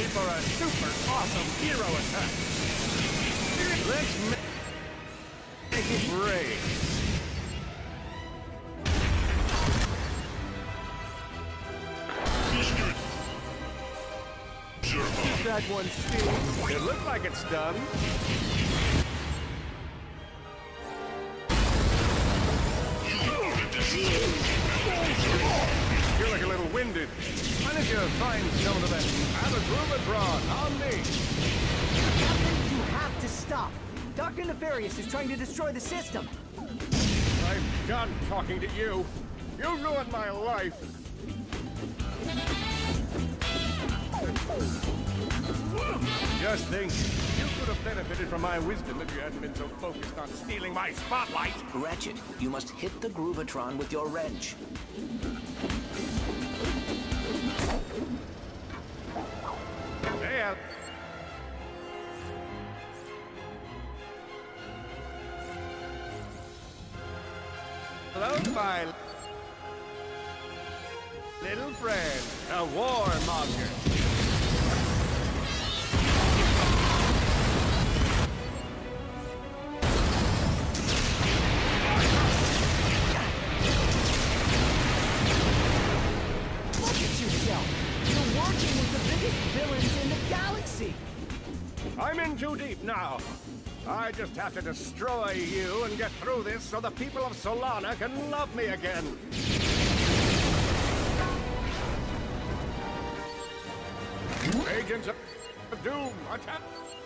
for a super awesome hero attack. Let's make it rain. Does that one sting? It looks like it's done. You're like a little winded. Why don't you find some of the best? Have a Groovatron on me. Captain, you have to stop. Dr. Nefarious is trying to destroy the system. I'm done talking to you. You ruined my life. Just think, you could have benefited from my wisdom if you hadn't been so focused on stealing my spotlight. Ratchet, you must hit the Groovatron with your wrench. Yeah. Hello, my little friend, a warmonger. Villains in the galaxy! I'm in too deep now. I just have to destroy you and get through this so the people of Solana can love me again. Agents of Doom, attack!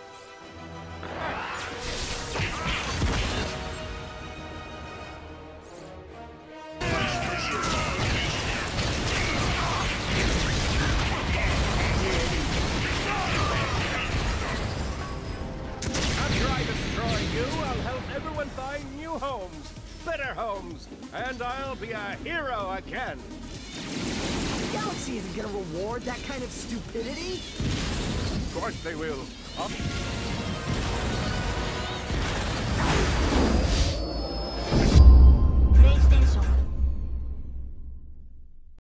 I'll help everyone find new homes, better homes, and I'll be a hero again. The galaxy isn't gonna reward that kind of stupidity. Of course they will.